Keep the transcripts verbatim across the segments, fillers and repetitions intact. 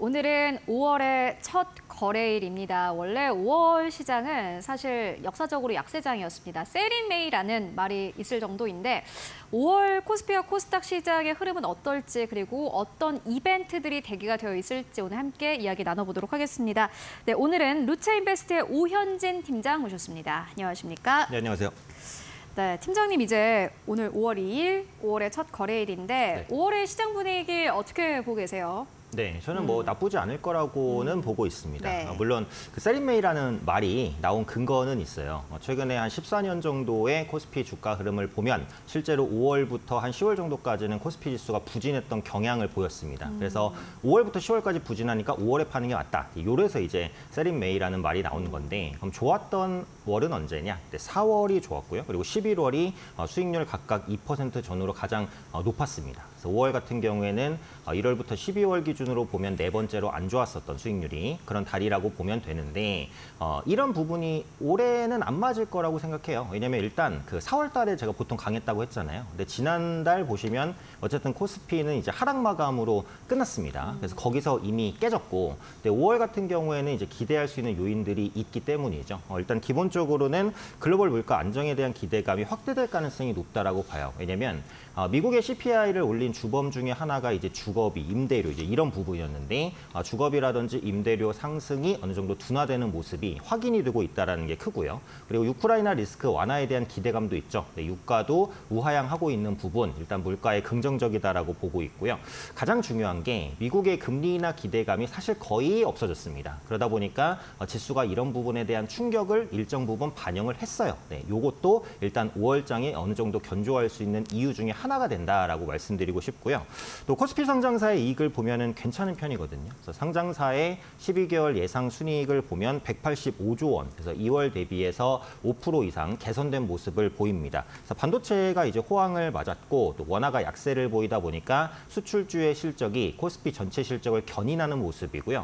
오늘은 오월의 첫 거래일입니다. 원래 오월 시장은 사실 역사적으로 약세장이었습니다. 셀인메이라는 말이 있을 정도인데 오월 코스피와 코스닥 시장의 흐름은 어떨지 그리고 어떤 이벤트들이 대기가 되어 있을지 오늘 함께 이야기 나눠보도록 하겠습니다. 네, 오늘은 루체인베스트의 오현진 팀장 모셨습니다. 안녕하십니까? 네, 안녕하세요. 네, 팀장님 이제 오늘 오월 이일, 오월의 첫 거래일인데 네. 오월의 시장 분위기 어떻게 보고 계세요? 네, 저는 뭐 음. 나쁘지 않을 거라고는 음. 보고 있습니다. 네. 아, 물론 그 셀린메이라는 말이 나온 근거는 있어요. 어, 최근에 한 십사 년 정도의 코스피 주가 흐름을 보면 실제로 오월부터 한 시월 정도까지는 코스피 지수가 부진했던 경향을 보였습니다. 음. 그래서 오월부터 시월까지 부진하니까 오월에 파는 게 맞다. 요래서 이제 셀린메이라는 말이 나오는 건데 그럼 좋았던 월은 언제냐? 사월이 좋았고요. 그리고 십일월이 어, 수익률 각각 이 퍼센트 전후로 가장 어, 높았습니다. 그래서 오월 같은 경우에는 어, 일월부터 십이월 기준으로 보면 네 번째로 안 좋았었던 수익률이 그런 달이라고 보면 되는데 어, 이런 부분이 올해는 안 맞을 거라고 생각해요. 왜냐하면 일단 그 사월 달에 제가 보통 강했다고 했잖아요. 근데 지난달 보시면 어쨌든 코스피는 이제 하락 마감으로 끝났습니다. 그래서 거기서 이미 깨졌고 근데 오월 같은 경우에는 이제 기대할 수 있는 요인들이 있기 때문이죠. 어, 일단 기본적으로는 글로벌 물가 안정에 대한 기대감이 확대될 가능성이 높다라고 봐요. 왜냐하면 어, 미국의 씨피아이를 올린 주범 중에 하나가 이제 주거비, 임대료 이제 이런 부분이었는데 어, 주거비라든지 임대료 상승이 어느 정도 둔화되는 모습이 확인이 되고 있다는 게 크고요. 그리고 우크라이나 리스크 완화에 대한 기대감도 있죠. 네, 유가도 우하향하고 있는 부분 일단 물가에 긍정적이다라고 보고 있고요. 가장 중요한 게 미국의 금리나 기대감이 사실 거의 없어졌습니다. 그러다 보니까 어, 지수가 이런 부분에 대한 충격을 일정 부분 반영을 했어요. 네, 이것도 일단 오월장에 어느 정도 견조할 수 있는 이유 중에 하나가 된다라고 말씀드리고 싶고요. 또 코스피 상장사의 이익을 보면은 괜찮은 편이거든요. 그래서 상장사의 십이 개월 예상 순이익을 보면 백팔십오조 원, 그래서 이월 대비해서 오 퍼센트 이상 개선된 모습을 보입니다. 그래서 반도체가 이제 호황을 맞았고 또 원화가 약세를 보이다 보니까 수출주의 실적이 코스피 전체 실적을 견인하는 모습이고요.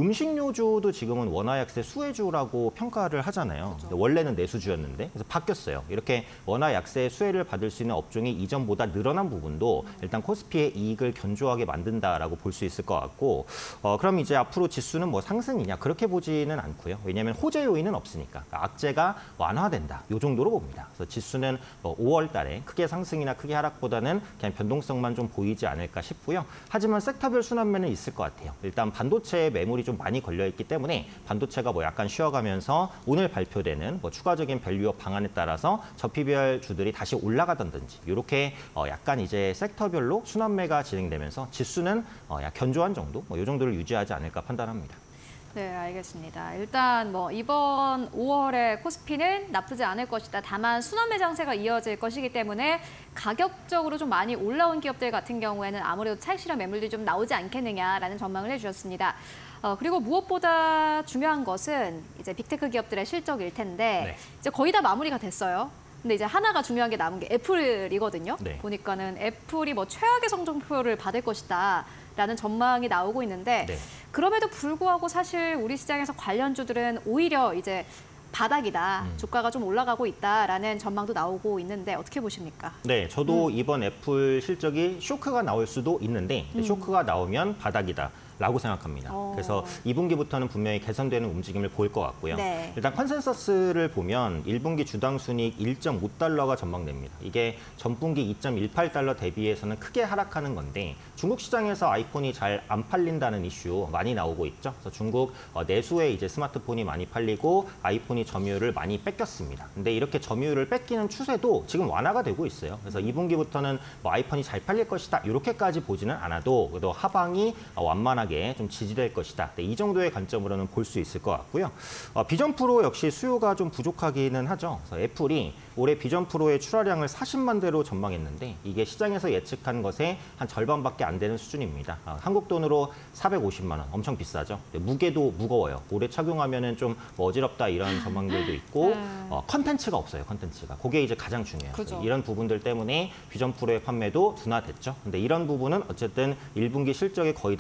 음식료주도 지금은 원화 약세 수혜주라고 평가를 하잖아요. 그렇죠. 원래는 내수주였는데 그래서 바뀌었어요. 이렇게 원화 약세 수혜를 받을 수 있는 업종이 이전보다 늘어난 부분도 일단 코스피의 이익을 견조하게 만든다라고 볼 수 있을 것 같고 어, 그럼 이제 앞으로 지수는 뭐 상승이냐 그렇게 보지는 않고요. 왜냐하면 호재 요인은 없으니까 악재가 완화된다. 이 정도로 봅니다. 그래서 지수는 뭐 오월 달에 크게 상승이나 크게 하락보다는 그냥 변동성만 좀 보이지 않을까 싶고요. 하지만 섹터별 순환매는 있을 것 같아요. 일단 반도체에 매물이 좀 많이 걸려있기 때문에 반도체가 뭐 약간 쉬어가면서 오늘 발표되는 뭐 추가적인 밸류업 방안에 따라서 저피별 주들이 다시 올라가던지 이렇게 어 약간 이제 섹터별로 순환매가 진행되면서 지수는 어 약 견조한 정도, 뭐 이 정도를 유지하지 않을까 판단합니다. 네, 알겠습니다. 일단 뭐 이번 오월에 코스피는 나쁘지 않을 것이다. 다만 순환매 장세가 이어질 것이기 때문에 가격적으로 좀 많이 올라온 기업들 같은 경우에는 아무래도 차익실현 매물들이 좀 나오지 않겠느냐라는 전망을 해주셨습니다. 어, 그리고 무엇보다 중요한 것은 이제 빅테크 기업들의 실적일 텐데 네. 이제 거의 다 마무리가 됐어요. 근데 이제 하나가 중요한 게 남은 게 애플이거든요. 네. 보니까는 애플이 뭐 최악의 성적표를 받을 것이다. 라는 전망이 나오고 있는데 네. 그럼에도 불구하고 사실 우리 시장에서 관련주들은 오히려 이제 바닥이다. 음. 주가가 좀 올라가고 있다라는 전망도 나오고 있는데 어떻게 보십니까? 네, 저도 음. 이번 애플 실적이 쇼크가 나올 수도 있는데 음. 쇼크가 나오면 바닥이다. 라고 생각합니다. 오. 그래서 이 분기부터는 분명히 개선되는 움직임을 보일 것 같고요. 네. 일단 컨센서스를 보면 일 분기 주당 순이익 일 점 오 달러가 전망됩니다. 이게 전분기 이 점 일팔 달러 대비해서는 크게 하락하는 건데 중국 시장에서 아이폰이 잘 안 팔린다는 이슈 많이 나오고 있죠. 그래서 중국 내수에 이제 스마트폰이 많이 팔리고 아이폰이 점유율을 많이 뺏겼습니다. 근데 이렇게 점유율을 뺏기는 추세도 지금 완화가 되고 있어요. 그래서 이 분기부터는 뭐 아이폰이 잘 팔릴 것이다 이렇게까지 보지는 않아도 그래도 하방이 완만하게 좀 지지될 것이다. 네, 이 정도의 관점으로는 볼 수 있을 것 같고요. 어, 비전 프로 역시 수요가 좀 부족하기는 하죠. 그래서 애플이 올해 비전 프로의 출하량을 사십만 대로 전망했는데 이게 시장에서 예측한 것의 한 절반밖에 안 되는 수준입니다. 어, 한국 돈으로 사백오십만 원, 엄청 비싸죠. 네, 무게도 무거워요. 올해 착용하면은 좀 뭐 어지럽다 이런 전망들도 있고 어, 컨텐츠가 없어요. 컨텐츠가. 그게 이제 가장 중요해요. 그죠. 이런 부분들 때문에 비전 프로의 판매도 둔화됐죠. 근데 이런 부분은 어쨌든 일 분기 실적에 거의 다 녹여질 것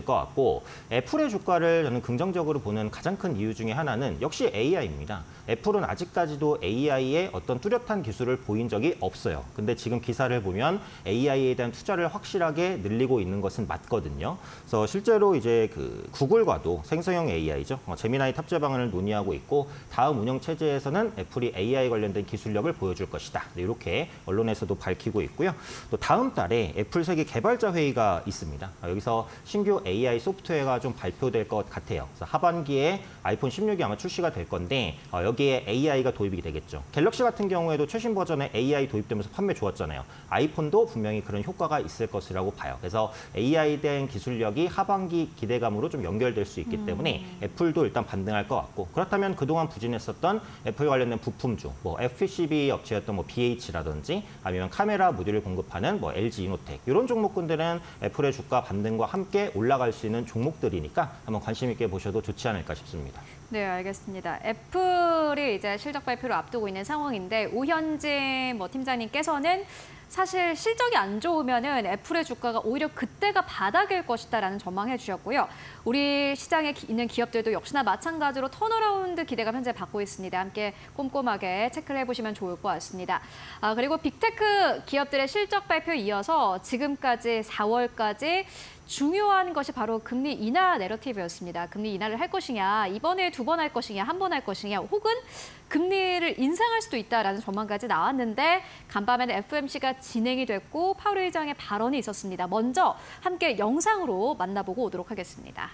것 같고 애플의 주가를 저는 긍정적으로 보는 가장 큰 이유 중에 하나는 역시 에이아이입니다. 애플은 아직까지도 에이아이의 어떤 뚜렷한 기술을 보인 적이 없어요. 근데 지금 기사를 보면 에이아이에 대한 투자를 확실하게 늘리고 있는 것은 맞거든요. 그래서 실제로 이제 그 구글과도 생성형 에이아이죠. 어, 제미나이 탑재 방안을 논의하고 있고 다음 운영 체제에서는 애플이 에이아이 관련된 기술력을 보여줄 것이다. 이렇게 언론에서도 밝히고 있고요. 또 다음 달에 애플 세계 개발자 회의가 있습니다. 어, 여기서 신규 에이아이 소프트웨어가 좀 발표될 것 같아요. 그래서 하반기에 아이폰 십육이 아마 출시가 될 건데 어, 여기에 에이아이가 도입이 되겠죠. 갤럭시 같은 경우에도 최신 버전에 에이아이 도입되면서 판매 좋았잖아요. 아이폰도 분명히 그런 효과가 있을 것이라고 봐요. 그래서 에이아이에 대한 기술력이 하반기 기대감으로 좀 연결될 수 있기 때문에 음. 애플도 일단 반등할 것 같고 그렇다면 그동안 부진했었던 애플 관련된 부품주, 뭐 에프피씨비 업체였던 뭐 비에이치라든지 아니면 카메라 모듈을 공급하는 뭐 엘지 이노텍 이런 종목군들은 애플의 주가 반등과 함께 올라갈 수 있는 종목들이니까 한번 관심 있게 보셔도 좋지 않을까 싶습니다. 네, 알겠습니다. 애플이 이제 실적 발표를 앞두고 있는 상황인데 오현진 뭐 팀장님께서는 사실 실적이 안 좋으면은 애플의 주가가 오히려 그때가 바닥일 것이다라는 전망해 주셨고요. 우리 시장에 있는 기업들도 역시나 마찬가지로 턴어라운드 기대감 현재 받고 있습니다. 함께 꼼꼼하게 체크를 해보시면 좋을 것 같습니다. 아, 그리고 빅테크 기업들의 실적 발표에 이어서 지금까지 사월까지 중요한 것이 바로 금리 인하 내러티브였습니다. 금리 인하를 할 것이냐, 이번에 두 번 할 것이냐, 한 번 할 것이냐, 혹은 금리를 인상할 수도 있다라는 전망까지 나왔는데 간밤에는 에프오엠씨가 진행이 됐고 파월 의장의 발언이 있었습니다. 먼저 함께 영상으로 만나보고 오도록 하겠습니다.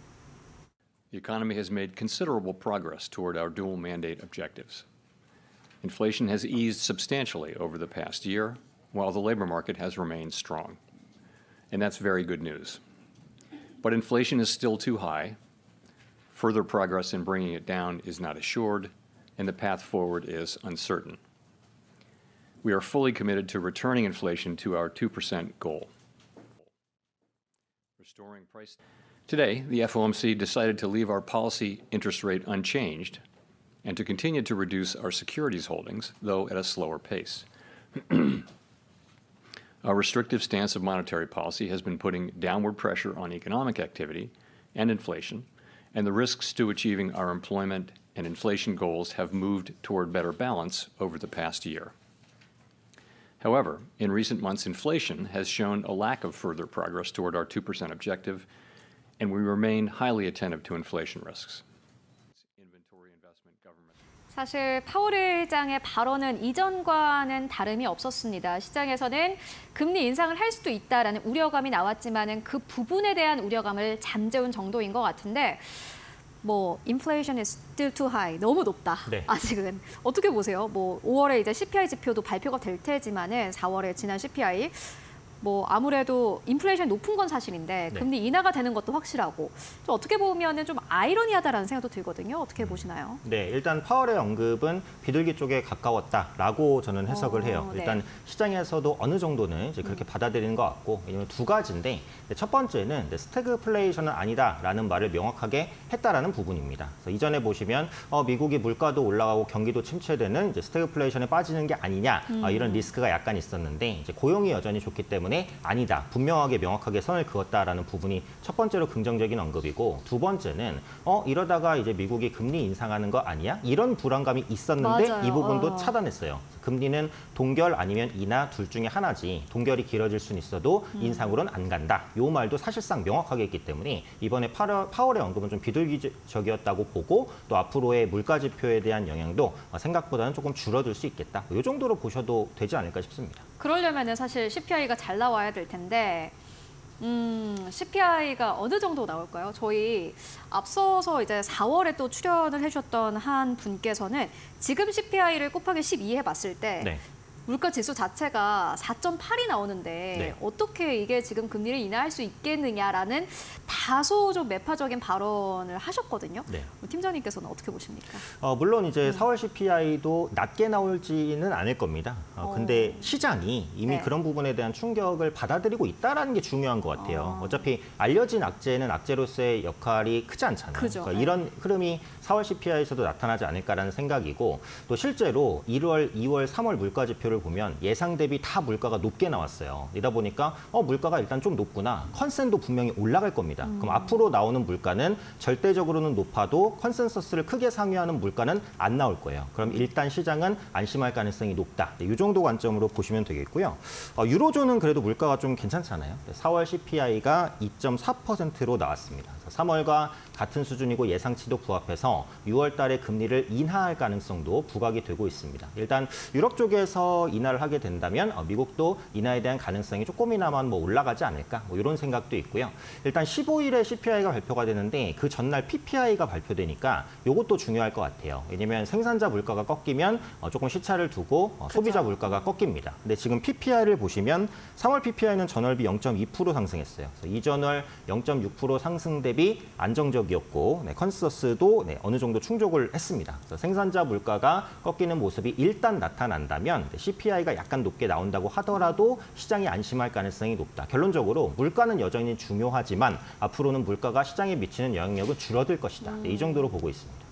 The economy has made considerable progress toward our dual mandate objectives. Inflation has eased substantially over the past year, while the labor market has remained strong. And that's very good news. But inflation is still too high. Further progress in bringing it down is not assured, and the path forward is uncertain. We are fully committed to returning inflation to our two percent goal. Restoring price. Today, the F O M C decided to leave our policy interest rate unchanged and to continue to reduce our securities holdings, though at a slower pace. Our restrictive stance of monetary policy has been putting downward pressure on economic activity and inflation, and the risks to achieving our employment and inflation goals have moved toward better balance over the past year. However, in recent months, inflation has shown a lack of further progress toward our two percent objective, and we remain highly attentive to inflation risks. 사실 파월 의장의 발언은 이전과는 다름이 없었습니다. 시장에서는 금리 인상을 할 수도 있다라는 우려감이 나왔지만은 그 부분에 대한 우려감을 잠재운 정도인 것 같은데 뭐 inflation is still too high, 너무 높다. 네. 아직은 어떻게 보세요? 뭐 오월에 이제 씨피아이 지표도 발표가 될 테지만은 사월에 지난 씨피아이 뭐 아무래도 인플레이션이 높은 건 사실인데 네. 금리 인하가 되는 것도 확실하고 좀 어떻게 보면은 좀 아이러니하다라는 생각도 들거든요. 어떻게 보시나요? 네, 일단 파월의 언급은 비둘기 쪽에 가까웠다라고 저는 해석을 어, 해요. 네. 일단 시장에서도 어느 정도는 이제 그렇게 음. 받아들이는 것 같고 왜냐면 두 가지인데 첫 번째는 스태그플레이션은 아니다라는 말을 명확하게 했다라는 부분입니다. 그래서 이전에 보시면 어, 미국이 물가도 올라가고 경기도 침체되는 이제 스태그플레이션에 빠지는 게 아니냐 음. 어, 이런 리스크가 약간 있었는데 이제 고용이 여전히 좋기 때문에 아니다. 분명하게 명확하게 선을 그었다라는 부분이 첫 번째로 긍정적인 언급이고 두 번째는 어 이러다가 이제 미국이 금리 인상하는 거 아니야? 이런 불안감이 있었는데 맞아요. 이 부분도 어. 차단했어요. 금리는 동결 아니면 인하 둘 중에 하나지 동결이 길어질 수는 있어도 음. 인상으로는 안 간다. 이 말도 사실상 명확하게 했기 때문에 이번에 파월의 언급은 좀 비둘기적이었다고 보고 또 앞으로의 물가 지표에 대한 영향도 생각보다는 조금 줄어들 수 있겠다. 이 정도로 보셔도 되지 않을까 싶습니다. 그러려면은 사실 씨피아이가 잘 나와야 될 텐데 음, 씨피아이가 어느 정도 나올까요? 저희 앞서서 이제 사월에 또 출연을 해주셨던 한 분께서는 지금 씨피아이를 곱하기 십이 해봤을 때 네. 물가 지수 자체가 사 점 팔이 나오는데 네. 어떻게 이게 지금 금리를 인하할 수 있겠느냐라는 다소 좀 매파적인 발언을 하셨거든요. 네. 팀장님께서는 어떻게 보십니까? 어, 물론 이제 음. 사월 씨피아이도 낮게 나올지는 않을 겁니다. 어, 어. 근데 시장이 이미 네. 그런 부분에 대한 충격을 받아들이고 있다는 게 중요한 것 같아요. 어. 어차피 알려진 악재는 악재로서의 역할이 크지 않잖아요. 그러니까 네. 이런 흐름이 사월 씨피아이에서도 나타나지 않을까라는 생각이고 또 실제로 일월, 이월, 삼월 물가 지표를 지표를 보면 예상 대비 다 물가가 높게 나왔어요. 이다 보니까 어 물가가 일단 좀 높구나. 컨센도 분명히 올라갈 겁니다. 음. 그럼 앞으로 나오는 물가는 절대적으로는 높아도 컨센서스를 크게 상회하는 물가는 안 나올 거예요. 그럼 일단 시장은 안심할 가능성이 높다. 네, 이 정도 관점으로 보시면 되겠고요. 어, 유로존은 그래도 물가가 좀 괜찮잖아요. 사월 씨피아이가 이 점 사 퍼센트로 나왔습니다. 삼월과 같은 수준이고 예상치도 부합해서 유월 달에 금리를 인하할 가능성도 부각이 되고 있습니다. 일단 유럽 쪽에서 인하를 하게 된다면 어, 미국도 인하에 대한 가능성이 조금이나마 뭐 올라가지 않을까 뭐 이런 생각도 있고요. 일단 십오 일에 씨피아이가 발표가 되는데 그 전날 피피아이가 발표되니까 이것도 중요할 것 같아요. 왜냐하면 생산자 물가가 꺾이면 어, 조금 시차를 두고 어, 소비자 물가가 꺾입니다. 근데 지금 피피아이를 보시면 삼월 피피아이는 전월비 영 점 이 퍼센트 상승했어요. 그래서 이전월 영 점 육 퍼센트 상승 대비 안정적이었고 네, 컨센서스도 네, 어느 정도 충족을 했습니다. 그래서 생산자 물가가 꺾이는 모습이 일단 나타난다면 네, 씨피아이가 약간 높게 나온다고 하더라도 시장이 안심할 가능성이 높다. 결론적으로 물가는 여전히 중요하지만 앞으로는 물가가 시장에 미치는 영향력은 줄어들 것이다. 네, 이 정도로 보고 있습니다.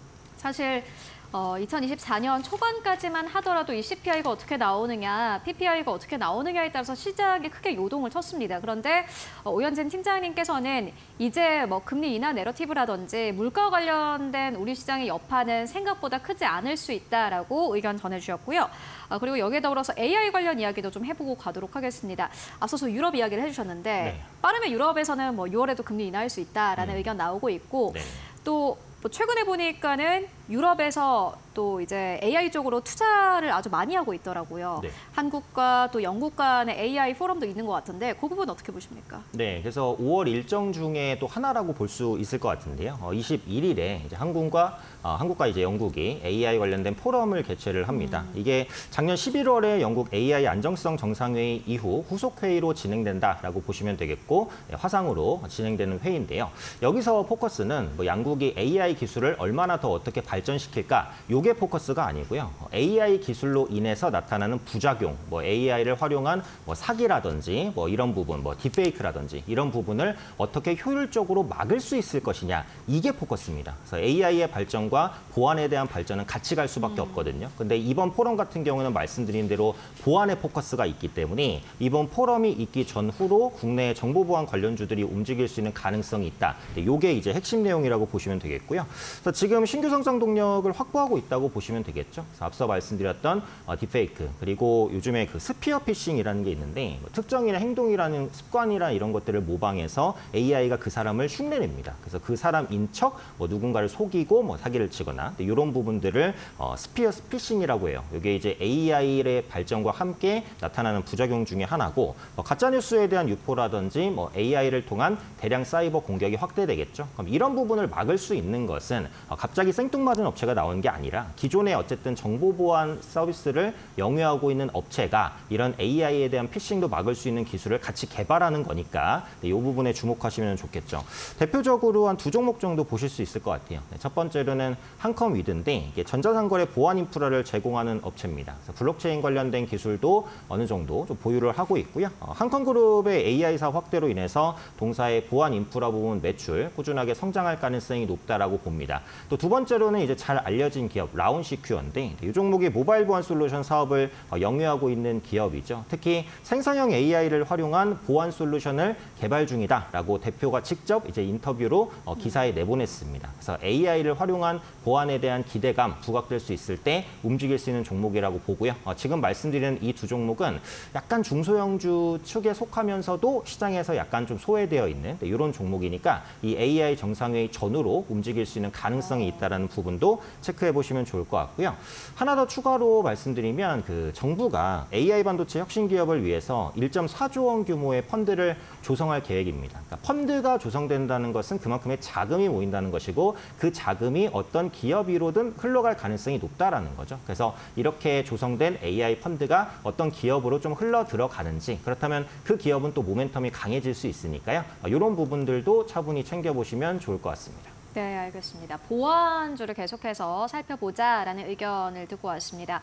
사실 어, 이천이십사 년 초반까지만 하더라도 이 씨피아이가 어떻게 나오느냐, 피피아이가 어떻게 나오느냐에 따라서 시장이 크게 요동을 쳤습니다. 그런데 어, 오현진 팀장님께서는 이제 뭐 금리 인하 내러티브라든지 물가 관련된 우리 시장의 여파는 생각보다 크지 않을 수 있다라고 의견 전해주셨고요. 아, 그리고 여기에 더불어서 에이아이 관련 이야기도 좀 해보고 가도록 하겠습니다. 앞서서 유럽 이야기를 해주셨는데 네. 빠르면 유럽에서는 뭐 유월에도 금리 인하할 수 있다라는 음. 의견 나오고 있고 네. 또 뭐 최근에 보니까는 유럽에서 또 이제 에이아이 쪽으로 투자를 아주 많이 하고 있더라고요. 네. 한국과 또 영국 간의 에이아이 포럼도 있는 것 같은데 그 부분 어떻게 보십니까? 네, 그래서 오월 일정 중에 또 하나라고 볼 수 있을 것 같은데요. 어, 이십일 일에 이제 한국과 어, 한국과 이제 영국이 에이아이 관련된 포럼을 개최를 합니다. 음. 이게 작년 십일월에 영국 에이아이 안정성 정상회의 이후 후속 회의로 진행된다라고 보시면 되겠고 네, 화상으로 진행되는 회의인데요. 여기서 포커스는 뭐 양국이 에이아이 기술을 얼마나 더 어떻게 발전시킬까? 요게 포커스가 아니고요. 에이아이 기술로 인해서 나타나는 부작용, 뭐 에이아이를 활용한 뭐 사기라든지 뭐 이런 부분, 뭐 딥페이크라든지 이런 부분을 어떻게 효율적으로 막을 수 있을 것이냐, 이게 포커스입니다. 그래서 에이아이의 발전과 보안에 대한 발전은 같이 갈 수밖에 음. 없거든요. 근데 이번 포럼 같은 경우는 말씀드린 대로 보안에 포커스가 있기 때문에 이번 포럼이 있기 전후로 국내 정보보안 관련주들이 움직일 수 있는 가능성이 있다. 요게 이제 핵심 내용이라고 보시면 되겠고요. 그래서 지금 신규 성장 동력을 확보하고 있다고 보시면 되겠죠. 그래서 앞서 말씀드렸던 어, 딥페이크, 그리고 요즘에 그 스피어 피싱이라는 게 있는데 뭐 특정인의 행동이라는 습관이나 이런 것들을 모방해서 에이아이가 그 사람을 흉내냅니다. 그래서 그 사람 인척 뭐 누군가를 속이고 뭐 사기를 치거나 이런 부분들을 어, 스피어 피싱이라고 해요. 이게 이제 에이아이의 발전과 함께 나타나는 부작용 중에 하나고 뭐 가짜 뉴스에 대한 유포라든지 뭐 에이아이를 통한 대량 사이버 공격이 확대되겠죠. 그럼 이런 부분을 막을 수 있는 것은 어, 갑자기 생뚱맞은 업체가 나오는 게 아니라 기존에 어쨌든 정보보안 서비스를 영위하고 있는 업체가 이런 에이아이에 대한 피싱도 막을 수 있는 기술을 같이 개발하는 거니까 네, 이 부분에 주목하시면 좋겠죠. 대표적으로 한 두 종목 정도 보실 수 있을 것 같아요. 네, 첫 번째로는 한컴위드인데 이게 전자상거래 보안 인프라를 제공하는 업체입니다. 그래서 블록체인 관련된 기술도 어느 정도 좀 보유를 하고 있고요. 어, 한컴그룹의 에이아이사 확대로 인해서 동사의 보안 인프라 부분 매출 꾸준하게 성장할 가능성이 높다라고 봅니다. 또 두 번째로는 이제 잘 알려진 기업 라운시큐어인데 이 종목이 모바일 보안 솔루션 사업을 영위하고 있는 기업이죠. 특히 생산형 에이아이를 활용한 보안 솔루션을 개발 중이다라고 대표가 직접 이제 인터뷰로 어, 기사에 내보냈습니다. 그래서 에이아이를 활용한 보안에 대한 기대감 부각될 수 있을 때 움직일 수 있는 종목이라고 보고요. 어, 지금 말씀드리는 이 두 종목은 약간 중소형주 축에 속하면서도 시장에서 약간 좀 소외되어 있는 네, 이런 종목이니까 이 에이아이 정상회의 전후로 움직일 수 있는 가능성이 있다는 부분도 체크해 보시면 좋을 것 같고요. 하나 더 추가로 말씀드리면 그 정부가 에이아이 반도체 혁신 기업을 위해서 일 점 사조 원 규모의 펀드를 조성할 계획입니다. 그러니까 펀드가 조성된다는 것은 그만큼의 자금이 모인다는 것이고 그 자금이 어떤 기업으로든 흘러갈 가능성이 높다라는 거죠. 그래서 이렇게 조성된 에이아이 펀드가 어떤 기업으로 좀 흘러 들어가는지, 그렇다면 그 기업은 또 모멘텀이 강해질 수 있으니까요. 이런 부분들도 차분히 챙겨보시면 좋을 것 같습니다. 네, 알겠습니다. 보안주를 계속해서 살펴보자라는 의견을 듣고 왔습니다.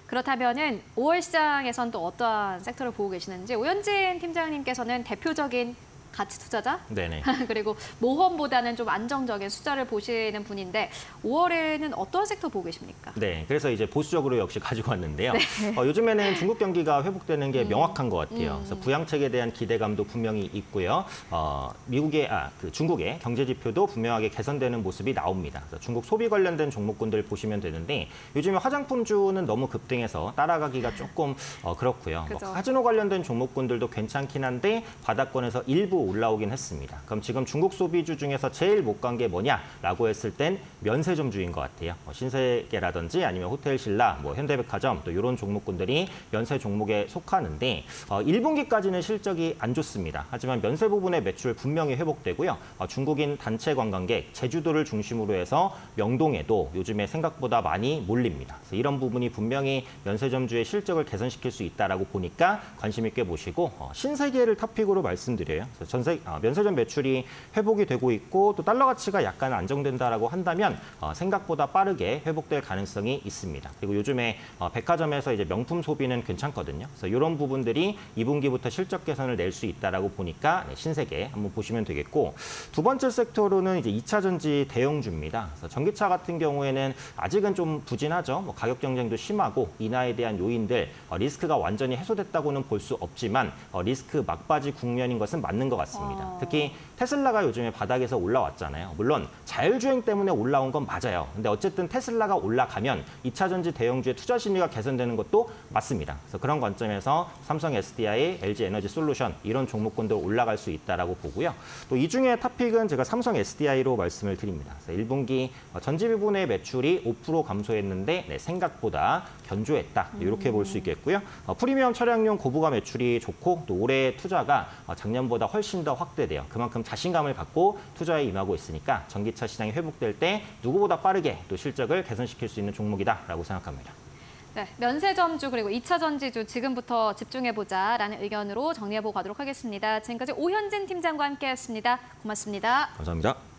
그렇다면은 오월 시장에선 또 어떠한 섹터를 보고 계시는지 오현진 팀장님께서는 대표적인 가치 투자자 네네. 그리고 모험보다는 좀 안정적인 숫자를 보시는 분인데 오월에는 어떤 섹터 보고 계십니까? 네, 그래서 이제 보수적으로 역시 가지고 왔는데요. 네. 어, 요즘에는 중국 경기가 회복되는 게 명확한 것 같아요. 음. 그래서 부양책에 대한 기대감도 분명히 있고요. 어, 미국의 아, 그 중국의 경제 지표도 분명하게 개선되는 모습이 나옵니다. 그래서 중국 소비 관련된 종목군들 보시면 되는데 요즘에 화장품주는 너무 급등해서 따라가기가 조금 어, 그렇고요. 뭐 그죠. 카지노 관련된 종목군들도 괜찮긴 한데 바닥권에서 일부 올라오긴 했습니다. 그럼 지금 중국 소비주 중에서 제일 못 간 게 뭐냐라고 했을 땐 면세점주인 것 같아요. 뭐 신세계라든지 아니면 호텔신라, 뭐 현대백화점 또 이런 종목군들이 면세 종목에 속하는데 어, 일 분기까지는 실적이 안 좋습니다. 하지만 면세 부분의 매출 분명히 회복되고요. 어, 중국인 단체 관광객, 제주도를 중심으로 해서 명동에도 요즘에 생각보다 많이 몰립니다. 그래서 이런 부분이 분명히 면세점주의 실적을 개선시킬 수 있다라고 보니까 관심 있게 보시고 어, 신세계를 탑픽으로 말씀드려요. 그래서 전세, 어, 면세점 매출이 회복이 되고 있고 또 달러 가치가 약간 안정된다라고 한다면 어, 생각보다 빠르게 회복될 가능성이 있습니다. 그리고 요즘에 어, 백화점에서 이제 명품 소비는 괜찮거든요. 그래서 이런 부분들이 이 분기부터 실적 개선을 낼 수 있다라고 보니까 네, 신세계 한번 보시면 되겠고 두 번째 섹터로는 이제 이 차 전지 대형주입니다. 그래서 전기차 같은 경우에는 아직은 좀 부진하죠. 뭐 가격 경쟁도 심하고 인하에 대한 요인들 어, 리스크가 완전히 해소됐다고는 볼 수 없지만 어, 리스크 막바지 국면인 것은 맞는 것 같습니다. 어. 특히 테슬라가 요즘에 바닥에서 올라왔잖아요. 물론 자율주행 때문에 올라온 건 맞아요. 근데 어쨌든 테슬라가 올라가면 이 차 전지 대형주의 투자 심리가 개선되는 것도 맞습니다. 그래서 그런 관점에서 삼성 에스디아이, 엘지 에너지 솔루션 이런 종목군들 올라갈 수 있다라고 보고요. 또 이 중에 탑픽은 제가 삼성 에스디아이로 말씀을 드립니다. 그래서 일 분기 전지 부분의 매출이 오 퍼센트 감소했는데 네, 생각보다 견조했다. 이렇게 볼 수 있겠고요. 어, 프리미엄 차량용 고부가 매출이 좋고 또 올해 투자가 어, 작년보다 훨씬 더 확대돼요. 그만큼 자신감을 갖고 투자에 임하고 있으니까 전기차 시장이 회복될 때 누구보다 빠르게 또 실적을 개선시킬 수 있는 종목이다라고 생각합니다. 네, 면세점주 그리고 이 차 전지주 지금부터 집중해보자라는 의견으로 정리해보고 가도록 하겠습니다. 지금까지 오현진 팀장과 함께했습니다. 고맙습니다. 감사합니다.